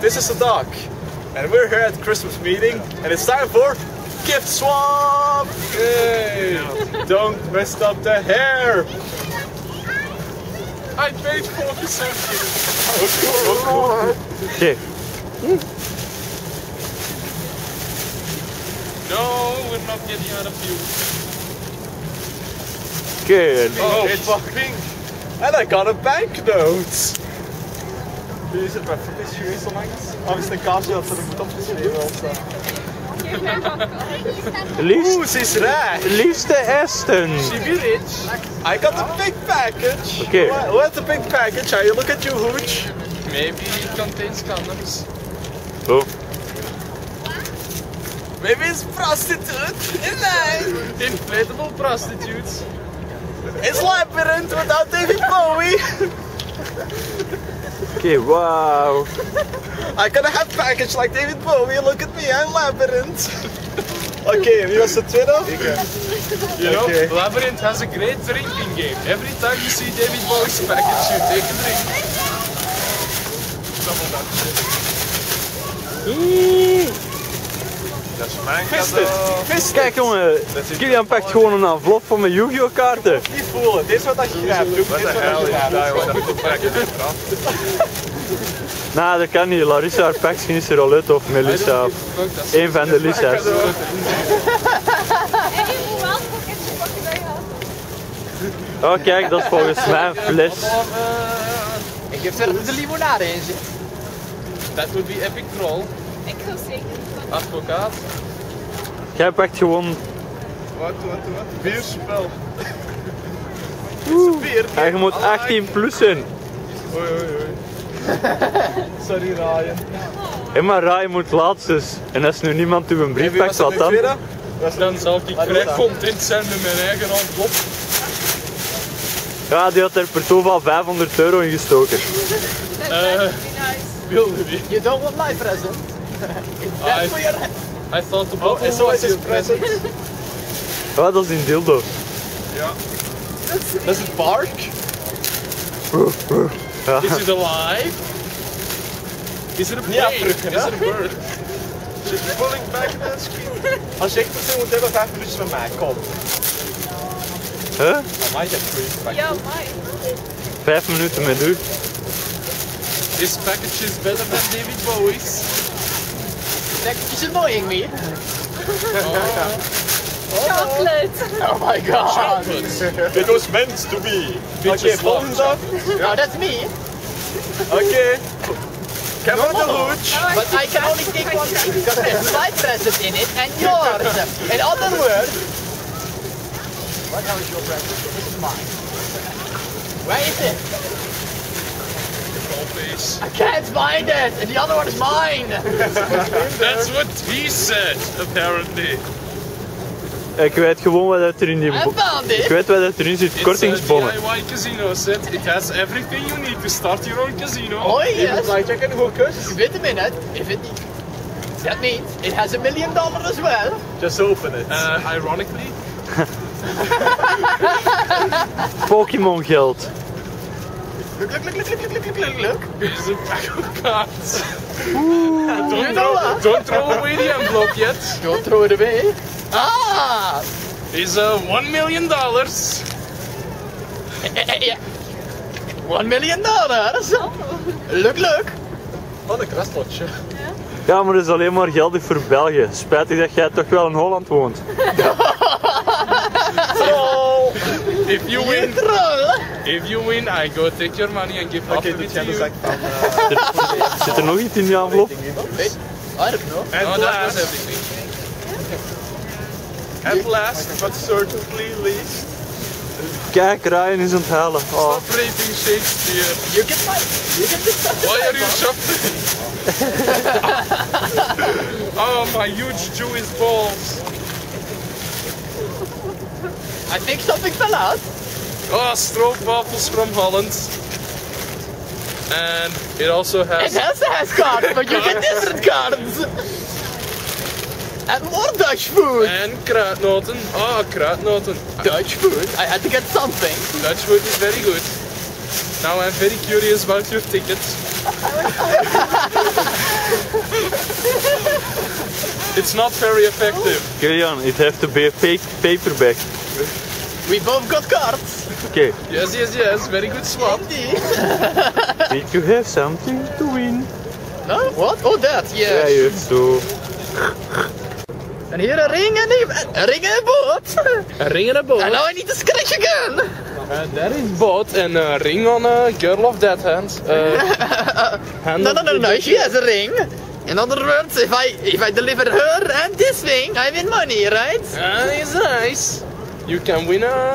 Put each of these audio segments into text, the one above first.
this is the dog. And we're here at the Christmas meeting, and it's time for gift swap! Yay! Don't mess up the hair! I paid 40 cents. Okay. No, we're not getting out of you. Good. Oh, it's pink. And I got a banknote. Hier is het bij voetjes zo langs. Of is het een kaartje dat ze er moet opgeschreven of zo? She's rich. Liefste Aston. She be rich. I got a big package. Okay. What's a big package? Are you look at you, Hooch? Maybe it contains condoms. Oh. Maybe it's prostitute. Nee. Inflatable prostitutes. It's Labyrinth without David Bowie. Okay, wow. I gotta have package like David Bowie. Look at me, I'm Labyrinth. Okay, wie was de tweede? You know, Labyrinth has a great drinking game. Every time you see David Bowie's package, you take a drink. Double that shit. Dat is mijn cadeau. Kijk jongen, Kilian pakt gewoon een envelop van mijn Yu-Gi-Oh kaarten. Niet voelen, dit is wat je grijpt. Dit is wat je grijpt. Nou, dat kan niet. Larissa haar pakt niet er al uit of Melissa. Eén van de Lissa's. Oh kijk, dat is volgens mij een fles. Ik heb er de limonade in zit. That would be epic troll. Ik ga zeker. Advocaat. Jij pakt gewoon... Wat? Bierspel. En je moet 18 plus zijn. Oei. Sorry Ryan. Hé, maar Ryan moet laatst. En als nu niemand uw brief pakt, wat dan? Dan zal ik vrij content zijn met mijn eigen envelop. Ja, die had er per toeval €500 in gestoken. Wilde wie? You don't want my present. That's for your... I thought the bottle En zo was is your het present. Oh, dat is een dildo. Ja. Dat is het park. Ja. Is it alive? Is it a plane? Is it a bird? She's pulling back the screen. Als je echt persoon moet hebben, 5 minuutjes van mij, kom. Huh? Mij get free. Ja, mij. 5 minuten met u. This package is better than David Bowie's. She's annoying me. Chocolate. Oh my god. It was meant to be. Oké, volgende dag. No, that's me. Oké. Come on the hooch. But I can only take one thing because there's my present in it and yours. In other words, what is your present? This is mine. Where is it? I can't find it, and the other one is mine. That's what he said, apparently. Ik weet gewoon wat er in die... I found it. Ik weet wat erin zit, kortingsbonnen. It's a DIY casino set. It has everything you need to start your own casino. Oh yes. Blackjack en hookers. Wait a minute. If it, that means it has $1 million as well. Just open it. Ironically. Pokémon geld. Look. It's a pack of cards. Don't Throw away the envelope yet. Don't throw it away. Ah! Is $1 million. Yeah. $1 million. Look. Wat een kraslotje. Ja, maar dat is alleen maar geldig voor België. Spijtig dat jij toch wel in Holland woont. Troll! If you win, Troll. if you win, I go take your money and give half Oké, of dit it to gaat de you. zak van... Zit er nog iets in die envelop? I don't know. And Oh, that was last, everything. and last, but certainly least, Kijk, Ryan is aan het halen. Oh. Stop raping Shakespeare. You get this. Why are you shopping? Oh, my huge Jewish balls. I think something fell out. Oh, stroopwafels from Holland. And it also has... It has cards, but you get different cards. And more Dutch food. And kruidnoten. Oh, kruidnoten. Dutch food. I had to get something. Dutch food is very good. Now I'm very curious about your ticket. It's not very effective. Kilian, it have to be a fake paperback. We both got cards. Okay. Yes, yes, yes. Very good swap. Did you have something to win? No? What? Oh, that, yes. Yeah, you have to. And here a ring and a ring and a boat. A ring and a boat. And now I need to scratch again. There is boat and a ring on a girl of that hand. Hand No. She has a ring. In other words, if I deliver her and this ring, I win money, right? It's nice. You can win a.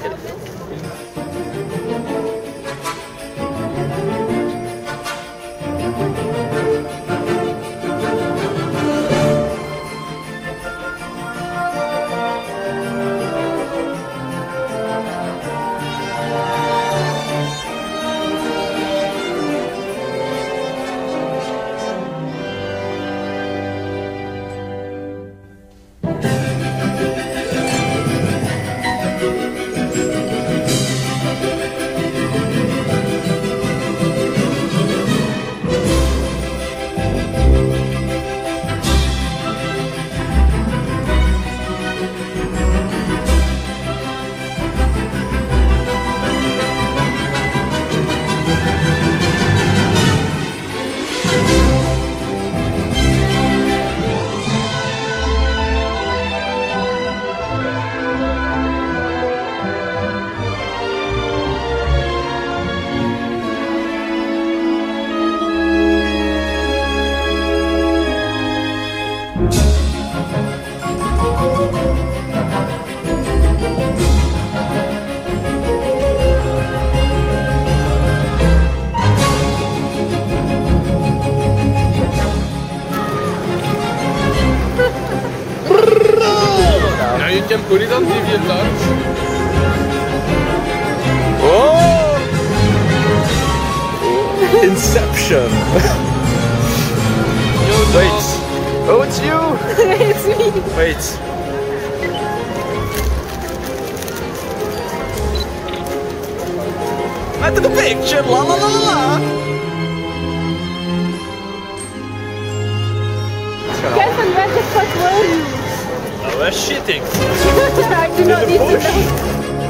Now you can put it on DeviantArt. Oh! Inception. Wait. Oh, it's you. It's me. Wait. I took a picture. La la la la. Kevin, where the fuck were you? I was shitting. I do not need to know.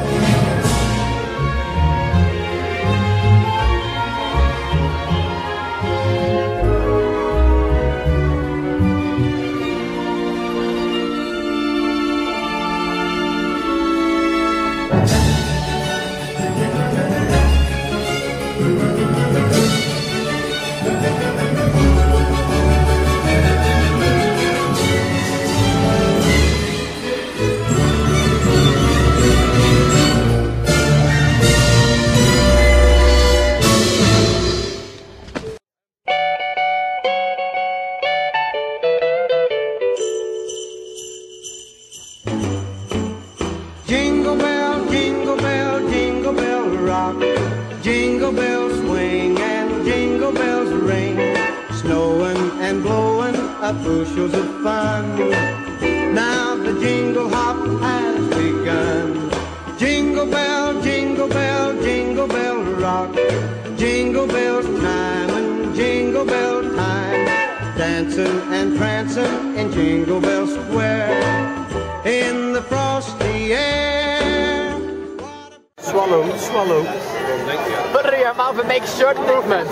Jingle bell, jingle bell, jingle bell rock. Jingle bells swing and jingle bells ring. Snowing and blowing up bushels of fun. Now the jingle hop has begun. Jingle bell, jingle bell, jingle bell rock. Jingle bells chime and jingle bell time. Dancing and prancing in Jingle Bell Square. In the frosty air. Swallow, swallow. Put your mouth and make short movement.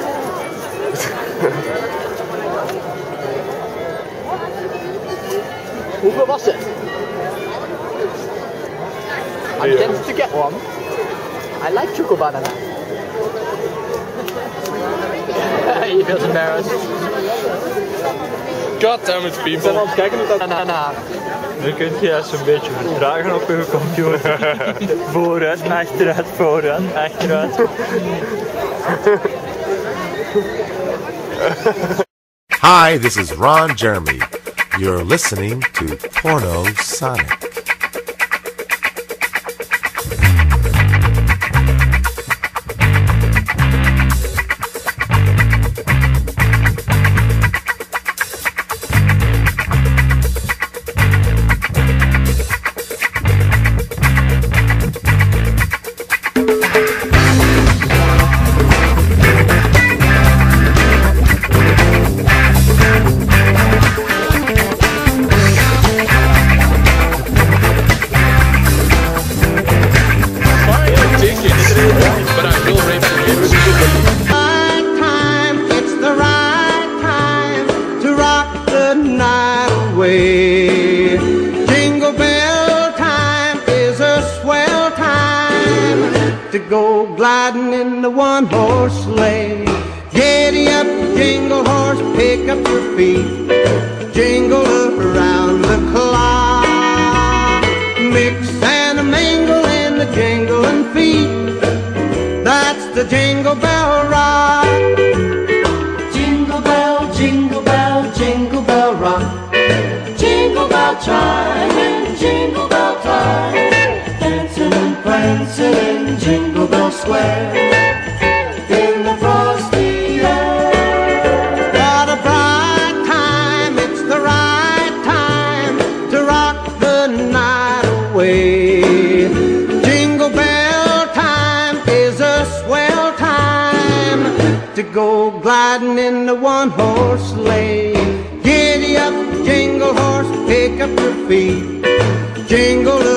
Hoeveel was het? I'm tempted to get one. I like choco banana. He feels embarrassed. God damn it, people. aan het kijken of dat... Banana. Nu kunt je eens een beetje vertragen op je computer. Vooruit, achteruit, vooruit, achteruit. Hi, this is Ron Jeremy. You're listening to Porno Sonic. go gliding in the one-horse sleigh. Giddy up, jingle horse, pick up your feet, jingle around the clock. Mix and a mingle in the jingling feet, that's the Jingle Bell Rock. Jingle bell, jingle bell, jingle bell rock. Jingle bell time and jingle bell time, dancing and prancing in Jingle Bell Square, in the frosty air. What a bright time, it's the right time to rock the night away. Jingle bell time is a swell time to go gliding in the one-horse sleigh. Giddy up, jingle horse, pick up your feet, jingle